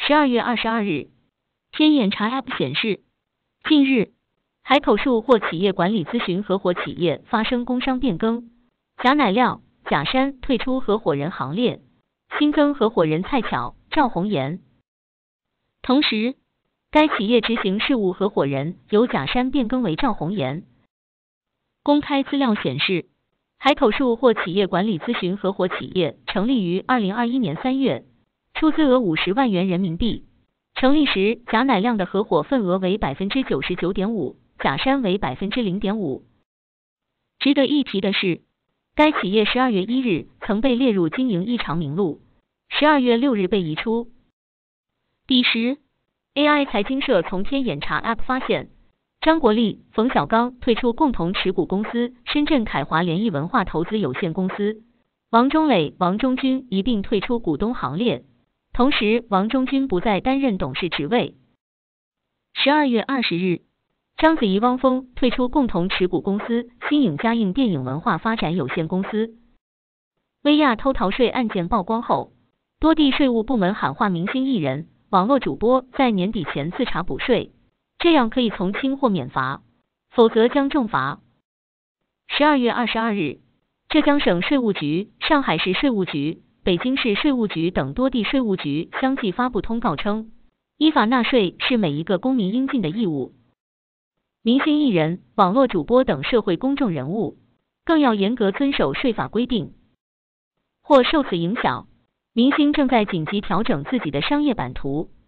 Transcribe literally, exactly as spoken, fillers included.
十二月二十二日，天眼查 App 显示，近日海口数或企业管理咨询合伙企业发生工商变更，贾乃亮、贾山退出合伙人行列，新增合伙人蔡巧、赵红岩。同时，该企业执行事务合伙人由贾山变更为赵红岩。公开资料显示，海口数或企业管理咨询合伙企业成立于二零二一年三月，出资额五十万元人民币。成立时，贾乃亮的合伙份额为 百分之九十九点五， 贾山为 百分之零点五。值得一提的是，该企业十二月一日曾被列入经营异常名录，十二月六日被移出。彼时 A I 财经社从天眼查 App 发现，张国立、冯小刚退出共同持股公司深圳凯华联谊文化投资有限公司，王中磊、王中军一并退出股东行列，同时王中军不再担任董事职位。十二月二十日，章子怡、汪峰退出共同持股公司新影嘉映电影文化发展有限公司。薇娅偷逃税案件曝光后，多地税务部门喊话明星艺人、网络主播在年底前自查补税，这样可以从轻或免罚，否则将重罚。十二月二十二日，浙江省税务局、上海市税务局、北京市税务局等多地税务局相继发布通告称，依法纳税是每一个公民应尽的义务。明星艺人、网络主播等社会公众人物更要严格遵守税法规定。或受此影响，明星正在紧急调整自己的商业版图，